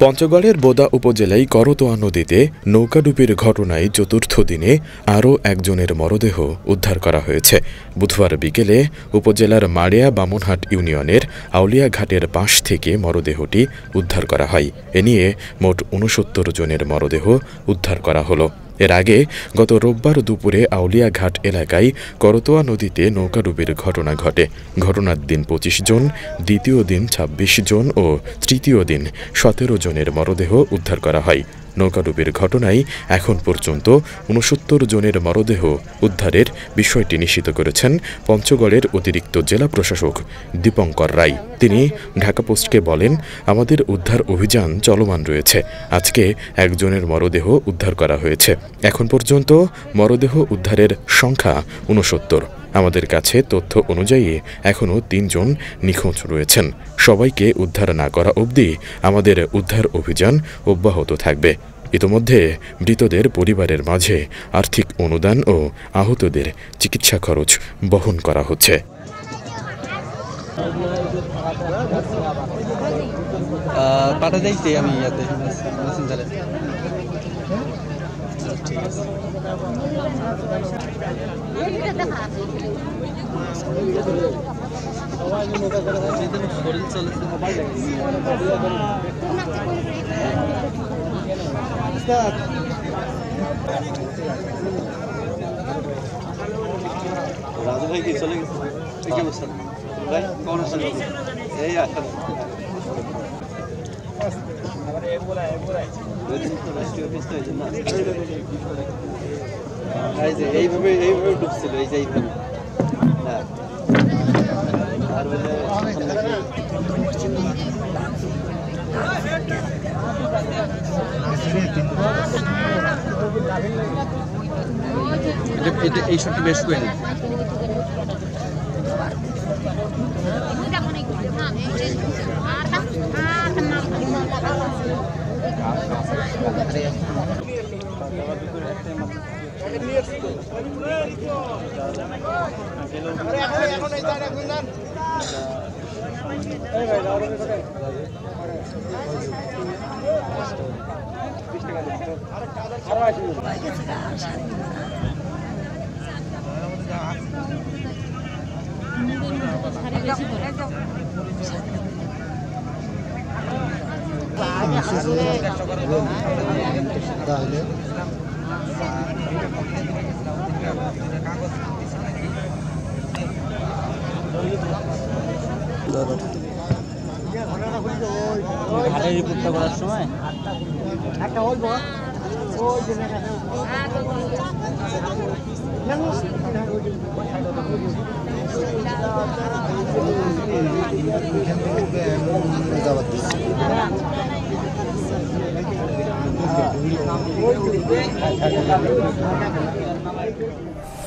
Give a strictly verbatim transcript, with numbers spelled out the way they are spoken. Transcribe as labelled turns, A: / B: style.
A: পঞ্চগড়ের বোদা উপজেলায় করতোয়া নদীতে নৌকাডুবির ঘটনায় চতুর্থ দিনে আরও একজনের মরদেহ উদ্ধার করা হয়েছে। বুধবার বিকেলে উপজেলার মাড়িয়া বামনহাট ইউনিয়নের আউলিয়া ঘাটের পাশ থেকে মরদেহটি উদ্ধার করা হয়। এ নিয়ে মোট ঊনসত্তর জনের মরদেহ উদ্ধার করা হলো। এর আগে গত রোববার দুপুরে আউলিয়া ঘাট এলাকায় করতোয়া নদীতে নৌকাডুবির ঘটনা ঘটে। ঘটনার দিন পঁচিশ জন, দ্বিতীয় দিন ছাব্বিশ জন ও তৃতীয় দিন সতেরো জনের মরদেহ উদ্ধার করা হয়। নৌকাডুবির ঘটনায় এখন পর্যন্ত ঊনসত্তর জনের মরদেহ উদ্ধারের বিষয়টি নিশ্চিত করেছেন পঞ্চগড়ের অতিরিক্ত জেলা প্রশাসক দীপঙ্কর রায়। তিনি ঢাকা পোস্টকে বলেন, আমাদের উদ্ধার অভিযান চলমান রয়েছে। আজকে একজনের মরদেহ উদ্ধার করা হয়েছে। এখন পর্যন্ত মরদেহ উদ্ধারের সংখ্যা ঊনসত্তর। আমাদের কাছে তথ্য অনুযায়ী এখনও তিনজন নিখোঁজ রয়েছেন। সবাইকে উদ্ধার না করা অবধি আমাদের উদ্ধার অভিযান অব্যাহত থাকবে। ইতোমধ্যে মৃতদের পরিবারের মাঝে আর্থিক অনুদান ও আহতদের চিকিৎসা খরচ বহন করা হচ্ছে।
B: রাজু ভাই কি চলে গেছে? ঠিক আছে ভাই, কোন আছে? এই আসলে আবার এই বলা এই বলা রাষ্ট্রীয় অফিস তো এই না, এই যে এইভাবে এইভাবে ঢুকছিল, এই যে এইভাবে না আর বলে এই শটটি বেশ করে ঘাটের রিপোর্টটা করার সময় একটা বলবো ওই যে দেখা